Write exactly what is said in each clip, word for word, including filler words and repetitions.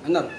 anh nè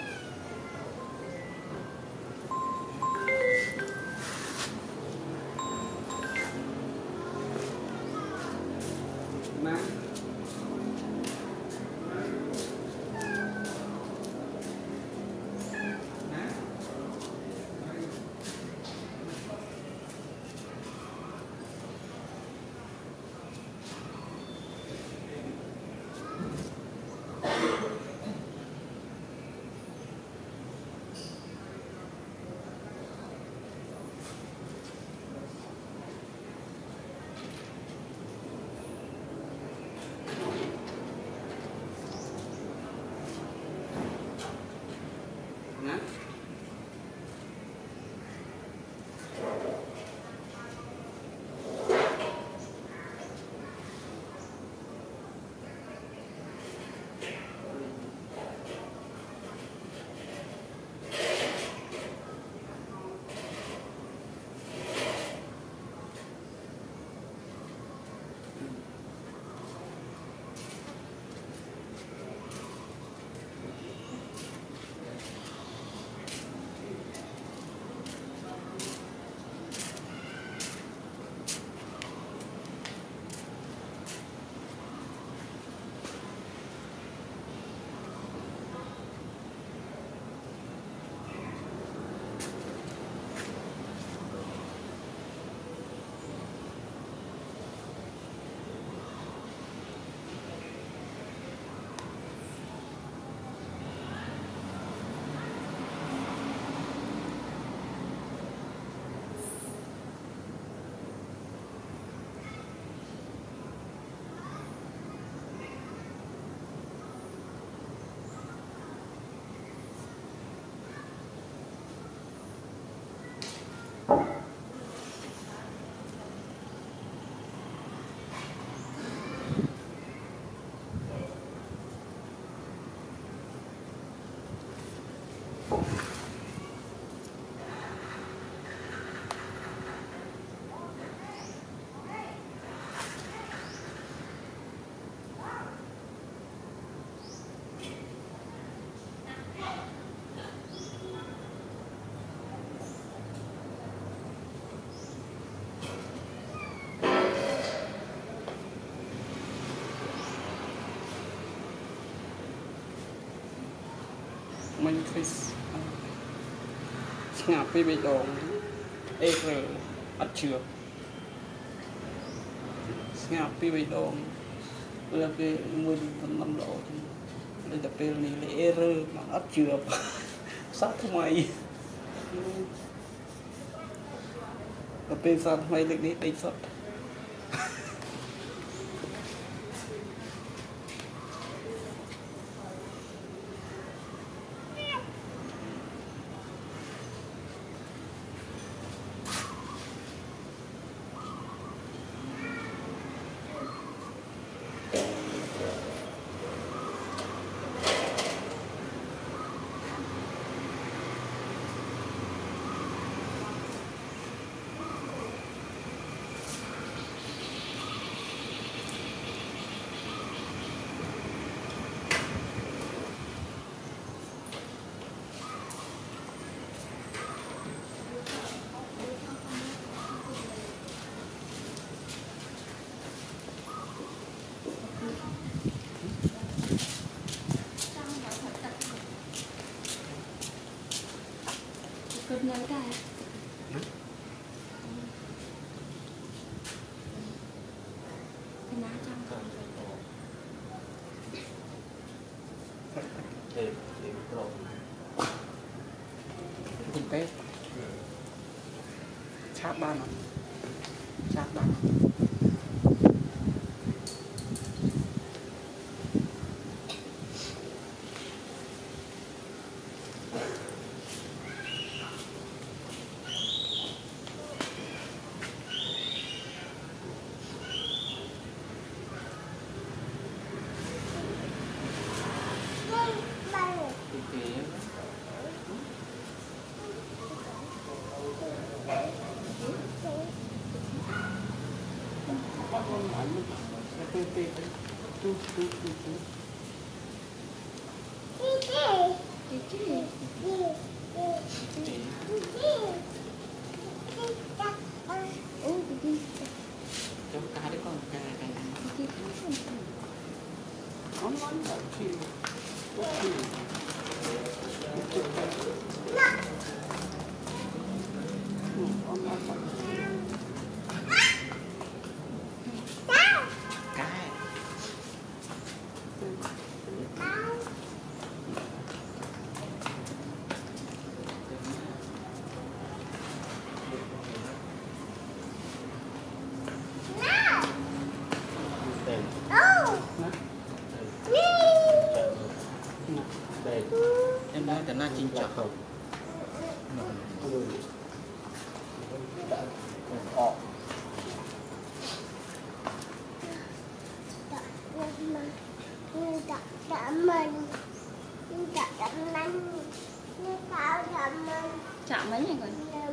mình phải ngạp với bị đồ ê rồi bắt chưa ngạp với bị đồ là cái mười năm độ đây tập về này là ê rồi mà bắt chưa sát không ai tập về sát không ai được đi đây sát cơm nhớ cả cái ná trong thực tế chát ban à chát ban đây là na chính chọc không chạm mấy này còn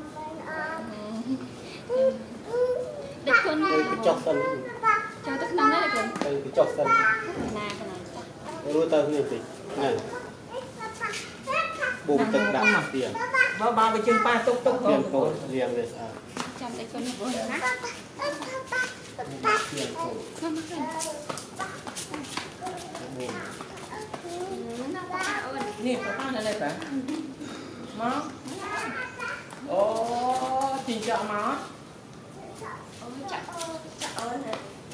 để con chọc sân cho tức năm đấy còn cái chọc sân na cái này rồi tao này thì này bụng tự đặt tiền ba ba cái chân pa tốc tốc tiền cổ liền về à chạm để con vừa hả tiền cổ không mắc rồi nè có ba này phải má ô chính chọc má ôi chạm chạm ơi này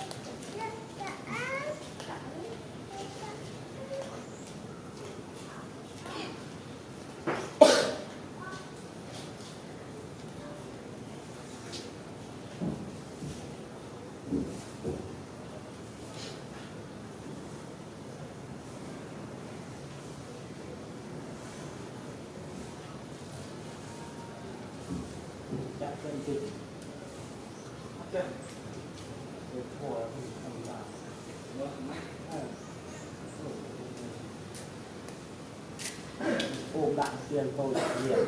chặt chân thì ok để thua thì không làm ôm đạn tiền tôi liền